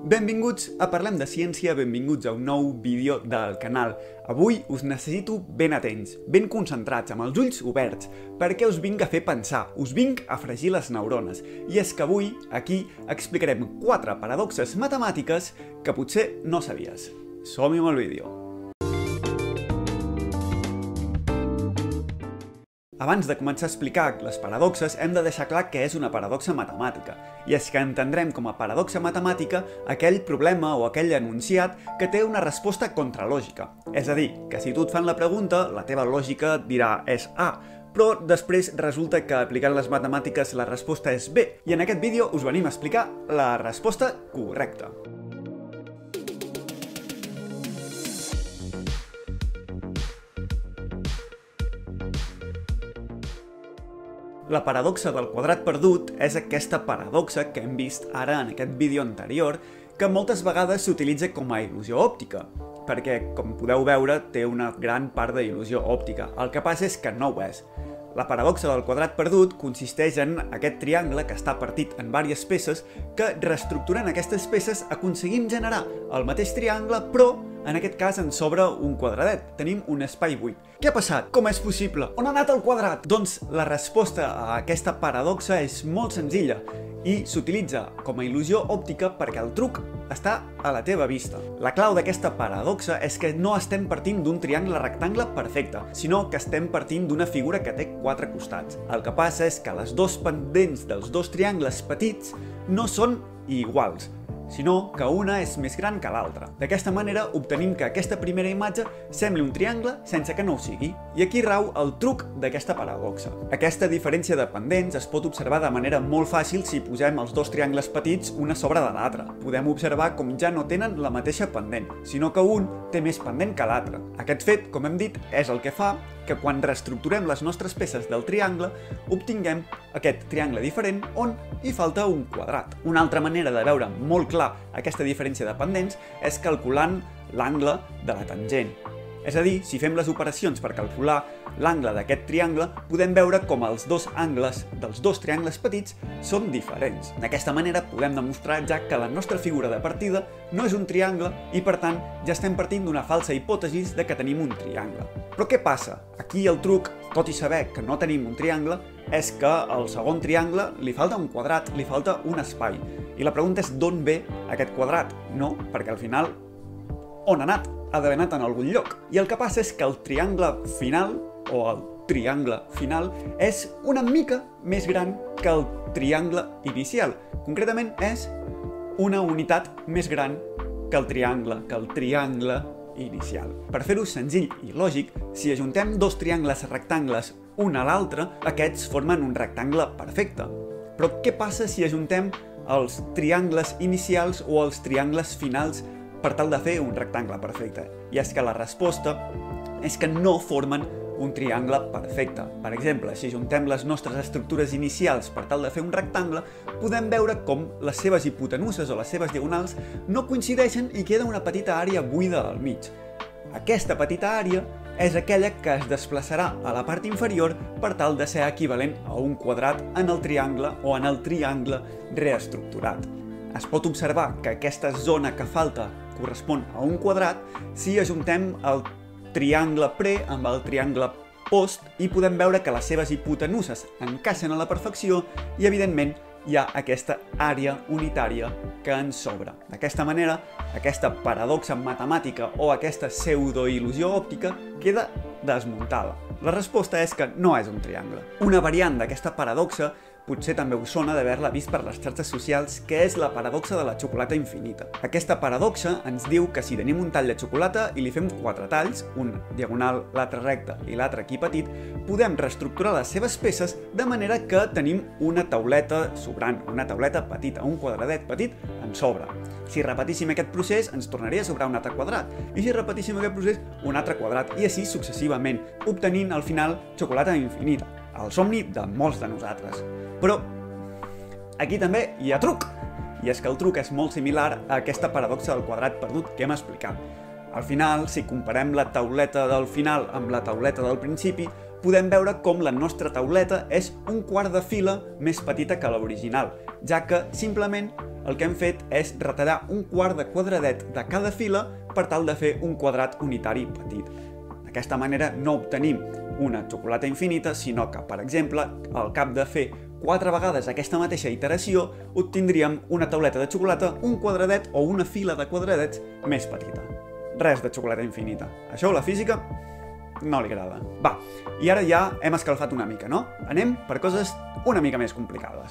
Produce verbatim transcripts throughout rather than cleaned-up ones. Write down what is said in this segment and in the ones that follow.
Benvinguts a Parlem de Ciència, benvinguts a un nou vídeo del canal. Avui us necessito ben atents, ben concentrats, amb els ulls oberts, perquè us vinc a fer pensar, us vinc a fregir les neurones. I és que avui, aquí, explicarem quatre paradoxes matemàtiques que potser no sabies. Som-hi amb el vídeo. Abans de començar a explicar les paradoxes, hem de deixar clar què és una paradoxa matemàtica. I és que entendrem com a paradoxa matemàtica aquell problema o aquell enunciat que té una resposta contralògica. És a dir, que si tu et fan la pregunta, la teva lògica et dirà és A, però després resulta que aplicant les matemàtiques la resposta és B. I en aquest vídeo us venim a explicar la resposta correcta. La paradoxa del quadrat perdut és aquesta paradoxa que hem vist ara en aquest vídeo anterior, que moltes vegades s'utilitza com a il·lusió òptica, perquè, com podeu veure, té una gran part d'il·lusió òptica. El que passa és que no ho és. La paradoxa del quadrat perdut consisteix en aquest triangle que està partit en diverses peces, que reestructurant aquestes peces aconseguim generar el mateix triangle, però en aquest cas ens sobra un quadradet. Tenim un espai buit. Què ha passat? Com és possible? On ha anat el quadrat? Doncs la resposta a aquesta paradoxa és molt senzilla i s'utilitza com a il·lusió òptica perquè el truc està a la teva vista. La clau d'aquesta paradoxa és que no estem partint d'un triangle rectangle perfecte, sinó que estem partint d'una figura que té quatre costats. El que passa és que les dos pendents dels dos triangles petits no són iguals, sinó que una és més gran que l'altra. D'aquesta manera obtenim que aquesta primera imatge sembli un triangle sense que no ho sigui. I aquí rau el truc d'aquesta paradoxa. Aquesta diferència de pendents es pot observar de manera molt fàcil si posem els dos triangles petits una sobre de l'altre. Podem observar com ja no tenen la mateixa pendent, sinó que un té més pendent que l'altre. Aquest fet, com hem dit, és el que fa que quan reestructurem les nostres peces del triangle obtinguem aquest triangle diferent on hi falta un quadrat. Una altra manera de veure molt clar aquesta diferència de pendents és calculant l'angle de la tangent. És a dir, si fem les operacions per calcular l'angle d'aquest triangle, podem veure com els dos angles dels dos triangles petits són diferents. D'aquesta manera podem demostrar ja que la nostra figura de partida no és un triangle i, per tant, ja estem partint d'una falsa hipòtesi de que tenim un triangle. Però què passa? Aquí el truc, tot i saber que no tenim un triangle, és que al segon triangle li falta un quadrat, li falta un espai. I la pregunta és d'on ve aquest quadrat? No, perquè al final, on ha anat? Ha d'haver anat en algun lloc. I el que passa és que el triangle final, o el triangle final, és una mica més gran que el triangle inicial. Concretament és una unitat més gran que el triangle, que el triangle inicial. Per fer-ho senzill i lògic, si ajuntem dos triangles rectangles un a l'altre, aquests formen un rectangle perfecte. Però què passa si ajuntem els triangles inicials o els triangles finals per tal de fer un rectangle perfecte? I és que la resposta és que no formen un triangle perfecte. Per exemple, si ajuntem les nostres estructures inicials per tal de fer un rectangle, podem veure com les seves hipotenuses o les seves diagonals no coincideixen i queda una petita àrea buida al mig. Aquesta petita àrea és aquella que es desplaçarà a la part inferior per tal de ser equivalent a un quadrat en el triangle o en el triangle reestructurat. Es pot observar que aquesta zona que falta correspon a un quadrat si ajuntem el triangle pre amb el triangle post i podem veure que les seves hipotenuses encaixen a la perfecció i, evidentment, hi ha aquesta àrea unitària que ens sobra. D'aquesta manera, aquesta paradoxa matemàtica o aquesta pseudo-il·lusió òptica queda desmuntada. La resposta és que no és un triangle. Una variant d'aquesta paradoxa potser també us sona d'haver-la vist per les xarxes socials, que és la paradoxa de la xocolata infinita. Aquesta paradoxa ens diu que si tenim un tall de xocolata i li fem quatre talls, un diagonal, l'altre recte i l'altre aquí petit, podem reestructurar les seves peces de manera que tenim una tauleta sobrant, una tauleta petita, un quadradet petit en sobre. Si repetíssim aquest procés, ens tornaria a sobrar un altre quadrat, i si repetíssim aquest procés, un altre quadrat, i així successivament, obtenint al final xocolata infinita, el somni de molts de nosaltres. Però aquí també hi ha truc, i és que el truc és molt similar a aquesta paradoxa del quadrat perdut que hem explicat. Al final, si comparem la tauleta del final amb la tauleta del principi, podem veure com la nostra tauleta és un quart de fila més petita que l'original, ja que simplement el que hem fet és retallar un quart de quadradet de cada fila per tal de fer un quadrat unitari petit. D'aquesta manera no obtenim una xocolata infinita, sinó que, per exemple, al cap de fer quatre vegades aquesta mateixa iteració, obtindríem una tauleta de xocolata, un quadradet o una fila de quadradets més petita. Res de xocolata infinita. Això a la física no li agrada. Va, i ara ja hem escalfat una mica, no? Anem per coses una mica més complicades.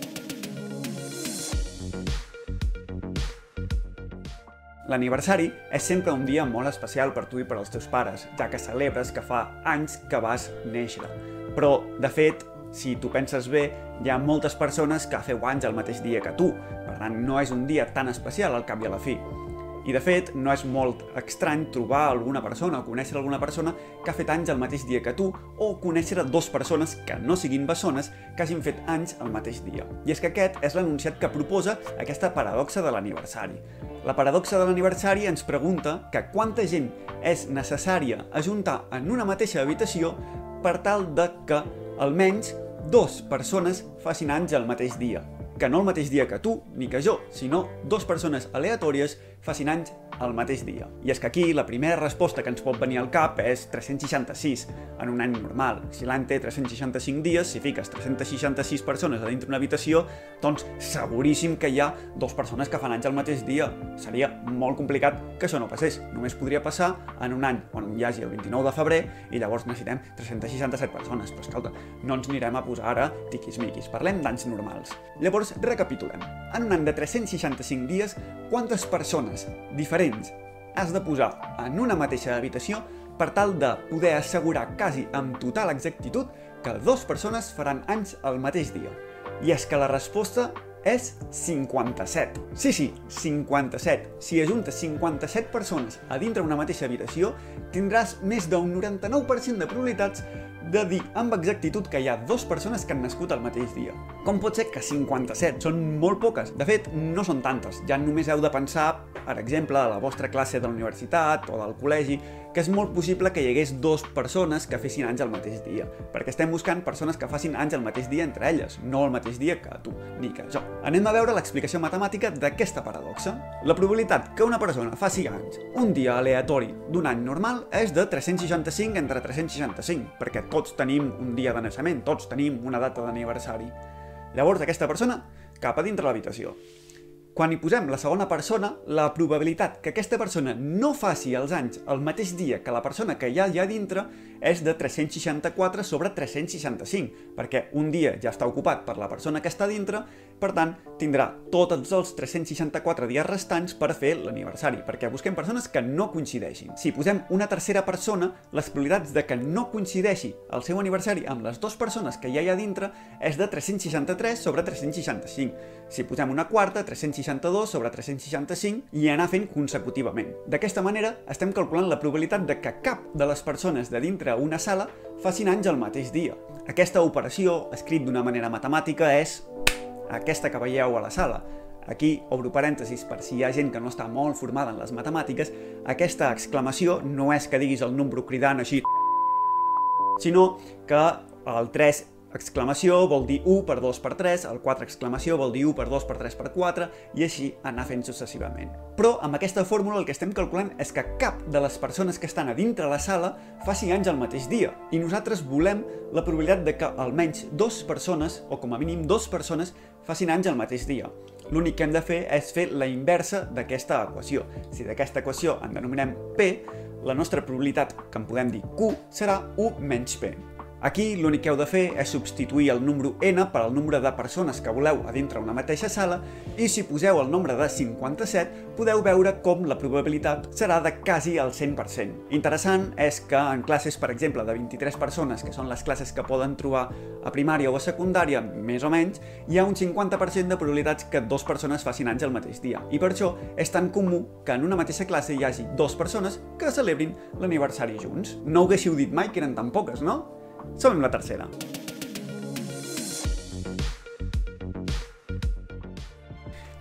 L'aniversari és sempre un dia molt especial per tu i per als teus pares, ja que celebres que fa anys que vas néixer. Però, de fet, si tu penses bé, hi ha moltes persones que feu anys el mateix dia que tu, per tant, no és un dia tan especial al cap i a la fi. I, de fet, no és molt estrany trobar alguna persona o conèixer alguna persona que ha fet anys el mateix dia que tu o conèixer dues persones que no siguin bessones que hagin fet anys el mateix dia. I és que aquest és l'enunciat que proposa aquesta paradoxa de l'aniversari. La paradoxa de l'aniversari ens pregunta que quanta gent és necessària ajuntar en una mateixa habitació per tal de que almenys dues persones facin anys el mateix dia. Que no el mateix dia que tu, ni que jo, sinó dues persones aleatòries facin anys el mateix dia. I és que aquí la primera resposta que ens pot venir al cap és tres-cents seixanta-sis en un any normal. Si l'any té tres-cents seixanta-cinc dies, si fiques tres-cents seixanta-sis persones a dintre d'una habitació, doncs seguríssim que hi ha dues persones que fan anys el mateix dia. Seria molt complicat que això no passés. Només podria passar en un any on hi hagi el vint-i-nou de febrer i llavors necessitem tres-cents seixanta-set persones. Però escolta, no ens anirem a posar ara tiquis-miquis. Parlem d'anys normals. Llavors, recapitulem. En un any de tres-cents seixanta-cinc dies, quantes persones diferents has de posar en una mateixa habitació per tal de poder assegurar quasi amb total exactitud que dues persones faran anys el mateix dia? I és que la resposta és cinquanta-set. Sí, sí, cinquanta-set. Si ajuntes cinquanta-set persones a dintre una mateixa habitació, tindràs més d'un noranta-nou per cent de probabilitats de dir amb exactitud que hi ha dues persones que han nascut el mateix dia. Com pot ser que cinquanta-set? Són molt poques. De fet, no són tantes. Ja només heu de pensar, per exemple, a la vostra classe de la universitat o del col·legi, que és molt possible que hi hagués dues persones que fessin anys el mateix dia, perquè estem buscant persones que facin anys el mateix dia entre elles, no el mateix dia que tu, ni que jo. Anem a veure l'explicació matemàtica d'aquesta paradoxa. La probabilitat que una persona faci anys un dia aleatori d'un any normal és de tres-cents seixanta-cinc entre tres-cents seixanta-cinc, perquè tots tenim un dia de naixement, tots tenim una data d'aniversari. Llavors, aquesta persona cap a dintre l'habitació. Quan hi posem la segona persona, la probabilitat que aquesta persona no faci els anys el mateix dia que la persona que hi ha allà dintre és de tres-cents seixanta-quatre sobre tres-cents seixanta-cinc, perquè un dia ja està ocupat per la persona que està dintre, per tant, tindrà tots els tres-cents seixanta-quatre dies restants per fer l'aniversari, perquè busquem persones que no coincideixin. Si posem una tercera persona, les probabilitats de que no coincideixi el seu aniversari amb les dues persones que hi ha allà dintre és de tres-cents seixanta-tres sobre tres-cents seixanta-cinc. Si posem una quarta, tres-cents seixanta-dos sobre tres-cents seixanta-cinc i anar fent consecutivament. D'aquesta manera estem calculant la probabilitat de que cap de les persones de dintre una sala facin anys el mateix dia. Aquesta operació, escrit d'una manera matemàtica, és aquesta que veieu a la sala. Aquí, obro parèntesis per si hi ha gent que no està molt formada en les matemàtiques, aquesta exclamació no és que diguis el número cridant així, sinó que el tres exclamació vol dir u per dos per tres, el quatre exclamació vol dir u per dos per tres per quatre, i així anar fent successivament. Però amb aquesta fórmula el que estem calculant és que cap de les persones que estan a dintre la sala faci anys el mateix dia, i nosaltres volem la probabilitat de que almenys dues persones, o com a mínim dues persones, facin anys el mateix dia. L'únic que hem de fer és fer la inversa d'aquesta equació. Si d'aquesta equació en denominem P, la nostra probabilitat, que en podem dir Q, serà u menys P. Aquí l'únic que heu de fer és substituir el número n per al nombre de persones que voleu a dintre una mateixa sala, i si poseu el nombre de cinquanta-set podeu veure com la probabilitat serà de quasi el cent per cent. Interessant és que en classes, per exemple, de vint-i-tres persones, que són les classes que poden trobar a primària o a secundària, més o menys, hi ha un cinquanta per cent de probabilitats que dues persones facin anys el mateix dia. I per això és tan comú que en una mateixa classe hi hagi dues persones que celebrin l'aniversari junts. No ho haguéssiu dit mai que eren tan poques, no? Som la tercera.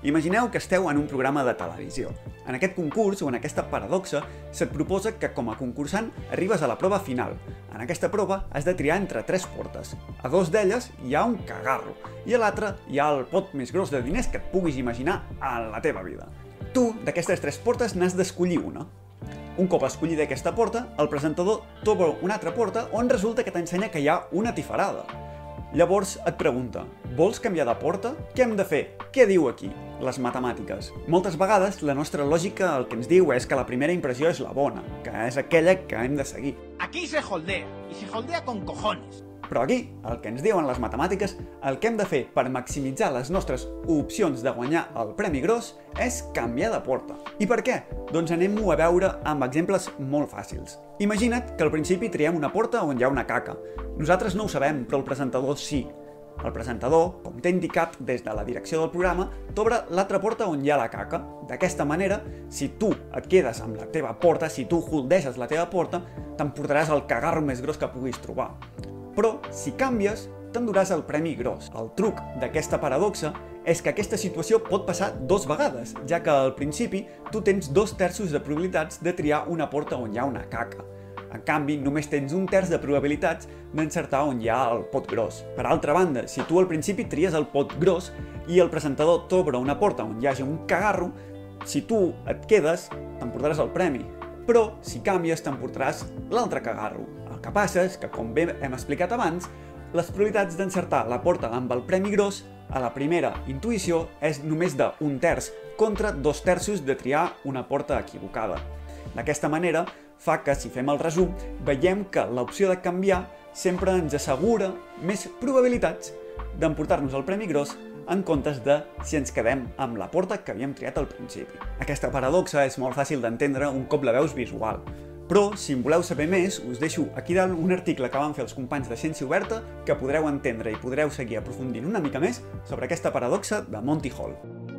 Imagineu que esteu en un programa de televisió. En aquest concurs o en aquesta paradoxa se't proposa que com a concursant arribes a la prova final. En aquesta prova has de triar entre tres portes. A dos d'elles hi ha un cagarro i a l'altra hi ha el pot més gros de diners que et puguis imaginar en la teva vida. Tu, d'aquestes tres portes, n'has d'escollir una. Un cop escollida aquesta porta, el presentador t'obre una altra porta on resulta que t'ensenya que hi ha una tifarada. Llavors et pregunta, vols canviar de porta? Què hem de fer? Què diu aquí? Les matemàtiques. Moltes vegades la nostra lògica el que ens diu és que la primera impressió és la bona, que és aquella que hem de seguir. Aquí se holdea, y se holdea con cojones. Però aquí, el que ens diuen les matemàtiques, el que hem de fer per maximitzar les nostres opcions de guanyar el premi gros és canviar de porta. I per què? Doncs anem-ho a veure amb exemples molt fàcils. Imagina't que al principi triem una porta on hi ha una caca. Nosaltres no ho sabem, però el presentador sí. El presentador, com t'he indicat des de la direcció del programa, t'obre l'altra porta on hi ha la caca. D'aquesta manera, si tu et quedes amb la teva porta, si tu holdeges la teva porta, t'emportaràs el cagarro més gros que puguis trobar. Però, si canvies, t'enduràs el premi gros. El truc d'aquesta paradoxa és que aquesta situació pot passar dos vegades, ja que al principi tu tens dos terços de probabilitats de triar una porta on hi ha una caca. En canvi, només tens un terç de probabilitats d'encertar on hi ha el pot gros. Per altra banda, si tu al principi tries el pot gros i el presentador t'obre una porta on hi hagi un cagarro, si tu et quedes, t'emportaràs el premi. Però, si canvies, t'emportaràs l'altre cagarro. El que passa és que, com bé hem explicat abans, les probabilitats d'encertar la porta amb el premi gros a la primera intuïció és només d'un terç, contra dos terços de triar una porta equivocada. D'aquesta manera, fa que, si fem el resum, veiem que l'opció de canviar sempre ens assegura més probabilitats d'emportar-nos el premi gros en comptes de si ens quedem amb la porta que havíem triat al principi. Aquesta paradoxa és molt fàcil d'entendre un cop la veus visual. Però, si en voleu saber més, us deixo aquí dalt un article que van fer els companys de Ciència Oberta que podreu entendre i podreu seguir aprofundint una mica més sobre aquesta paradoxa de Monty Hall.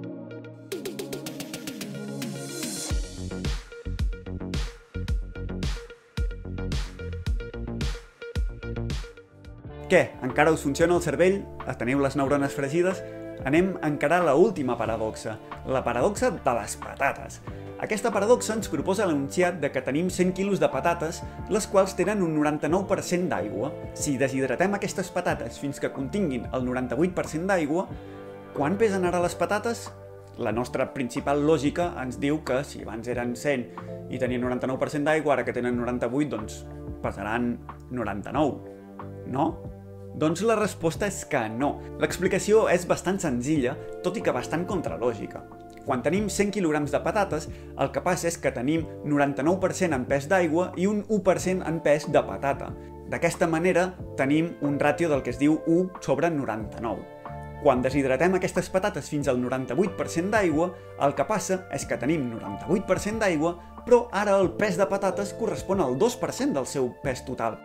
Què? Encara us funciona el cervell? Teniu les neurones fregides? Anem a encarar l'última paradoxa, la paradoxa de les patates. Aquesta paradoxa ens proposa l'enunciat de que tenim cent quilos de patates, les quals tenen un noranta-nou per cent d'aigua. Si deshidratem aquestes patates fins que continguin el noranta-vuit per cent d'aigua, quan pesen ara les patates? La nostra principal lògica ens diu que si abans eren cent i tenien noranta-nou per cent d'aigua, ara que tenen noranta-vuit, doncs pesaran noranta-nou, no? Doncs la resposta és que no. L'explicació és bastant senzilla, tot i que bastant contralògica. Quan tenim cent quilograms de patates, el que passa és que tenim noranta-nou per cent en pes d'aigua i un u per cent en pes de patata. D'aquesta manera, tenim un ràtio del que es diu u sobre noranta-nou. Quan deshidratem aquestes patates fins al noranta-vuit per cent d'aigua, el que passa és que tenim noranta-vuit per cent d'aigua, però ara el pes de patates correspon al dos per cent del seu pes total.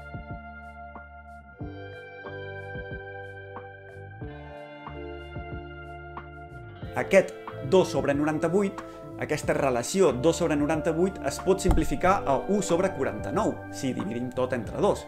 Aquest dos sobre noranta-vuit, aquesta relació dos sobre noranta-vuit es pot simplificar a u sobre quaranta-nou, si dividim tot entre dos.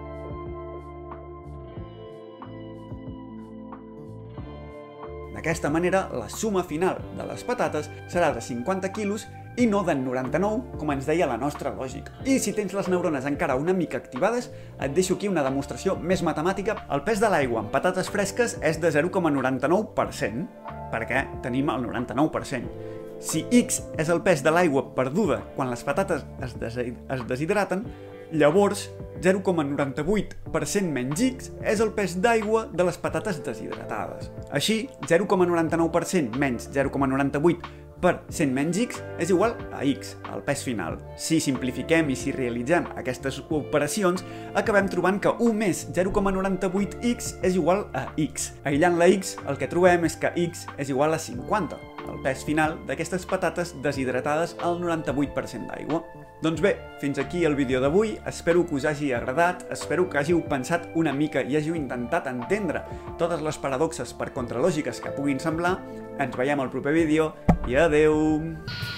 D'aquesta manera, la suma final de les patates serà de cinquanta quilos i no de noranta-nou, com ens deia la nostra lògica. I si tens les neurones encara una mica activades, et deixo aquí una demostració més matemàtica. El pes de l'aigua en patates fresques és de zero coma noranta-nou per cent, perquè tenim el noranta-nou per cent. Si x és el pes de l'aigua perduda quan les patates es, des es deshidraten, llavors zero coma noranta-vuit per cent menys x és el pes d'aigua de les patates deshidratades. Així, zero coma noranta-nou per cent menys zero coma noranta-vuit per cent menys x és igual a x, el pes final. Si simplifiquem i si realitzem aquestes operacions, acabem trobant que u més zero coma noranta-vuit x és igual a x. Aïllant la x, el que trobem és que x és igual a cinquanta, el pes final d'aquestes patates deshidratades al noranta-vuit per cent d'aigua. Doncs bé, fins aquí el vídeo d'avui, espero que us hagi agradat, espero que hàgiu pensat una mica i hàgiu intentat entendre totes les paradoxes per contralògiques que puguin semblar. Ens veiem al proper vídeo i adeu!